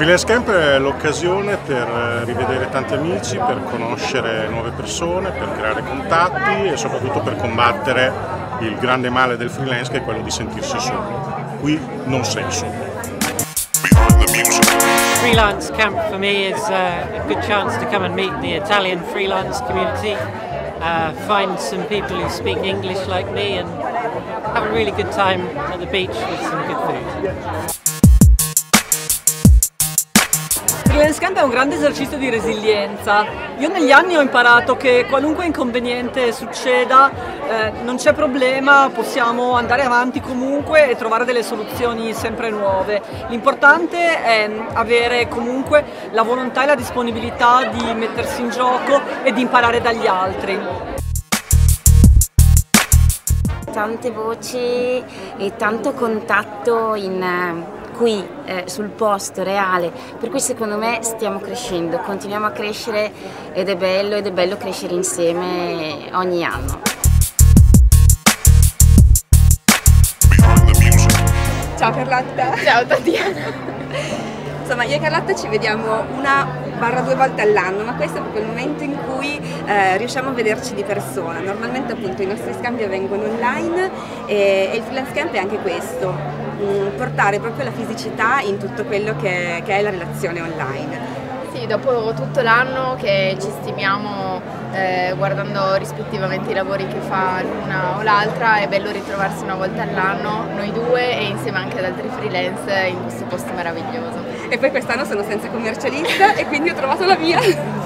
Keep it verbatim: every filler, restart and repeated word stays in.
Freelance Camp è l'occasione per rivedere tanti amici, per conoscere nuove persone, per creare contatti e soprattutto per combattere il grande male del freelance, che è quello di sentirsi soli. Qui non sei solo. Freelance Camp for me is uh, a good chance to come and meet the Italian freelance community, uh, find some people who speak English like me and have a really good time at the beach with some good food. Freelance Camp è un grande esercizio di resilienza. Io negli anni ho imparato che qualunque inconveniente succeda, eh, non c'è problema, possiamo andare avanti comunque e trovare delle soluzioni sempre nuove. L'importante è avere comunque la volontà e la disponibilità di mettersi in gioco e di imparare dagli altri. Tante voci e tanto contatto in... qui eh, sul posto reale, per cui secondo me stiamo crescendo, continuiamo a crescere ed è bello ed è bello crescere insieme ogni anno. Ciao Carlotta! Ciao Tatiana! Insomma, io e Carlotta ci vediamo una barra due volte all'anno, ma questo è proprio il momento in cui eh, riusciamo a vederci di persona. Normalmente appunto i nostri scambi avvengono online e, e il freelance camp è anche questo, mh, portare proprio la fisicità in tutto quello che, che è la relazione online. Sì, dopo tutto l'anno che ci stimiamo eh, guardando rispettivamente i lavori che fa l'una o l'altra, è bello ritrovarsi una volta all'anno, noi due e insieme anche ad altri freelance in questo posto meraviglioso. E poi quest'anno sono senza commercialista e quindi ho trovato la mia.